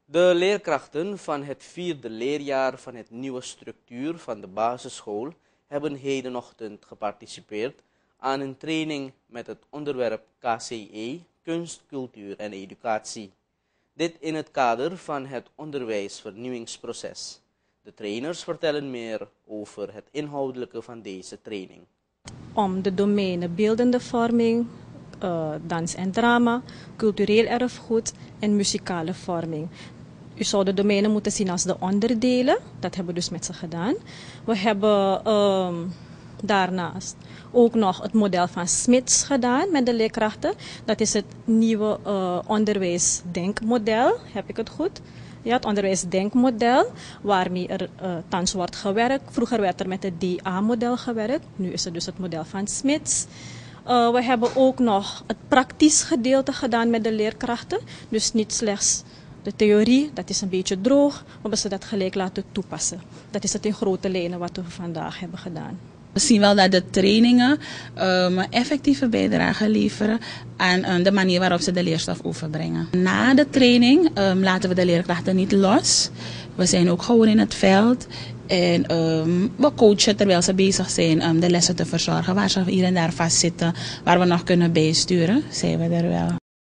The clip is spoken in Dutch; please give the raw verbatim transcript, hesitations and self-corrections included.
De leerkrachten van het vierde leerjaar van het nieuwe structuur van de basisschool hebben hedenochtend geparticipeerd aan een training met het onderwerp K C E, kunst, cultuur en educatie. Dit in het kader van het onderwijsvernieuwingsproces. De trainers vertellen meer over het inhoudelijke van deze training. Om de domeinen beeldende vorming, uh, dans en drama, cultureel erfgoed en muzikale vorming. U zou de domeinen moeten zien als de onderdelen. Dat hebben we dus met ze gedaan. We hebben um, daarnaast ook nog het model van Smits gedaan met de leerkrachten. Dat is het nieuwe uh, onderwijsdenkmodel. Heb ik het goed? Ja, het onderwijsdenkmodel waarmee er uh, thans wordt gewerkt. Vroeger werd er met het D A-model gewerkt. Nu is het dus het model van Smits. Uh, we hebben ook nog het praktisch gedeelte gedaan met de leerkrachten. Dus niet slechts de theorie, dat is een beetje droog, maar we hebben ze dat gelijk laten toepassen. Dat is het in grote lijnen wat we vandaag hebben gedaan. We zien wel dat de trainingen um, een effectieve bijdrage leveren aan um, de manier waarop ze de leerstof overbrengen. Na de training um, laten we de leerkrachten niet los. We zijn ook gewoon in het veld en um, we coachen terwijl ze bezig zijn um, de lessen te verzorgen. Waar ze hier en daar vastzitten, waar we nog kunnen bijsturen, zijn we er wel.